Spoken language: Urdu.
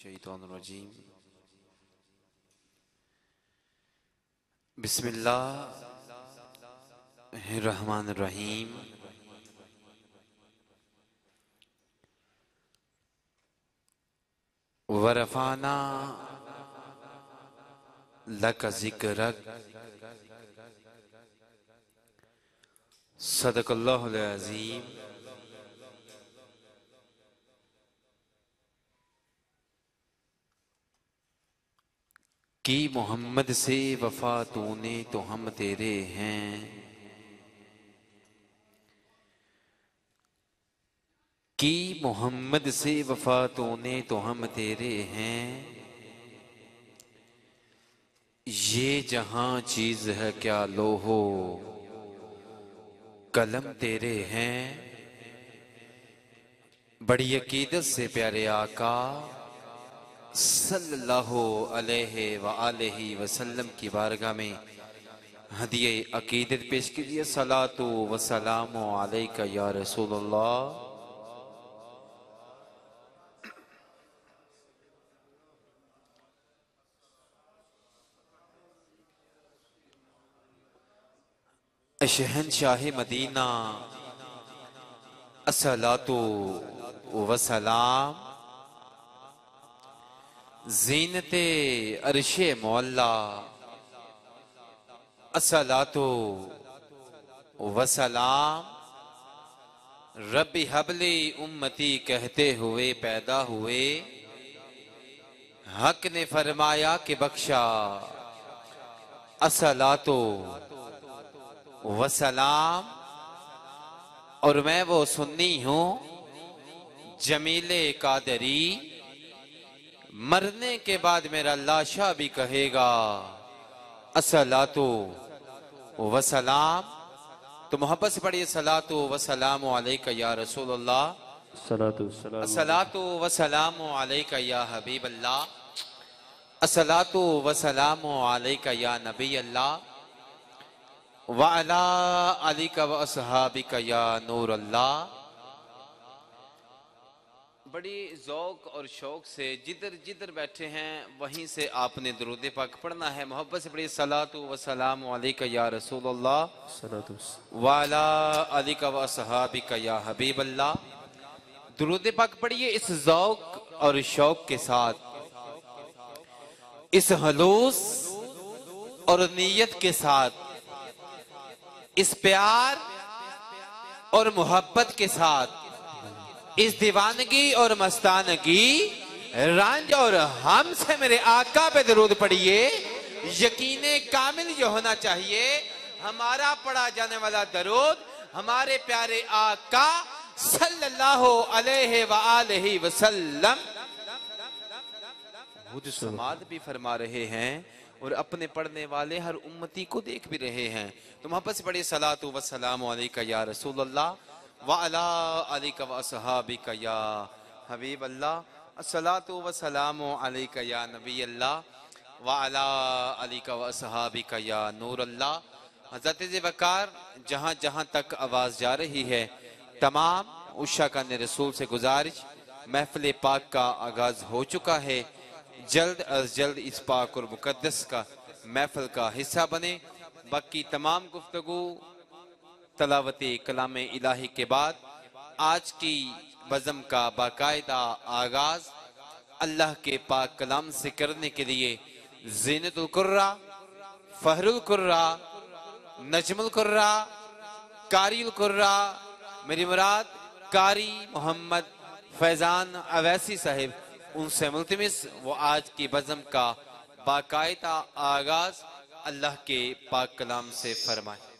الشیطان الرجیم بسم اللہ الرحمن الرحیم ورفعنا لک ذکرک صدق اللہ العظیم کی محمد سے وفا تو نے تو ہم تیرے ہیں کی محمد سے وفا تو نے تو ہم تیرے ہیں یہ جہاں چیز ہے کیا لوہو قلم تیرے ہیں بڑی عقیدت سے پیارے آقا صلی اللہ علیہ وآلہ وسلم کی بارگاہ میں ہدیہ عقیدت پیش کیجئے صلاۃ و سلام علیکہ یا رسول اللہ شہنشاہ مدینہ الصلاۃ و سلام زینت عرش مولا الصلاۃ و سلام رب حبلی امتی کہتے ہوئے پیدا ہوئے حق نے فرمایا کہ بخشا الصلاۃ و سلام اور میں وہ سنی ہوں جمیل قادری مرنے کے بعد میرا لاشا بھی کہے گا الصلاۃ و سلام تو محبت سے پڑھیے صلاۃ و سلام علیکہ یا رسول اللہ الصلاۃ و سلام علیکہ یا حبیب اللہ الصلاۃ و سلام علیکہ یا نبی اللہ وعلا علیکہ و اصحابکہ یا نور اللہ بڑی ذوق اور شوق سے جدھر جدھر بیٹھے ہیں وہیں سے آپ نے درود پاک پڑھنا ہے محبت سے پڑھیے صلاۃ و سلام علیکہ یا رسول اللہ وعلا علیکہ و اصحابکہ یا حبیب اللہ درود پاک پڑھیے اس ذوق اور شوق کے ساتھ اس خلوص اور نیت کے ساتھ اس پیار اور محبت کے ساتھ اس دیوانگی اور مستانگی رنج اور ہم سے میرے آقا پہ درود پڑھیے یقین کامل یہ ہونا چاہیے ہمارا پڑھا جانے والا درود ہمارے پیارے آقا صلی اللہ علیہ وآلہ وسلم خود سماعت بھی فرما رہے ہیں اور اپنے پڑھنے والے ہر امتی کو دیکھ بھی رہے ہیں تو محبت سے پڑھیے صلاۃ و سلام علیکہ یا رسول اللہ وعلا علیکہ و اصحابکہ یا حبیب اللہ الصلاۃ و سلام علیکہ یا نبی اللہ وعلا علیکہ و اصحابکہ یا نور اللہ حضرت وقار جہاں جہاں تک آواز جا رہی ہے تمام عشاقان رسول سے گزارش محفل پاک کا آغاز ہو چکا ہے جلد از جلد اس پاک اور مقدس کا محفل کا حصہ بنے باقی تمام گفتگو تلاوت کلام الہی کے بعد آج کی بزم کا باقاعدہ آغاز اللہ کے پاک کلام سے کرنے کے لیے زینت القرہ فہر القرہ نجم القرہ قاری القرہ میری مراد قاری محمد فیضان اویسی صاحب ان سے ملتمس وہ آج کی بزم کا باقاعدہ آغاز اللہ کے پاک کلام سے فرمائے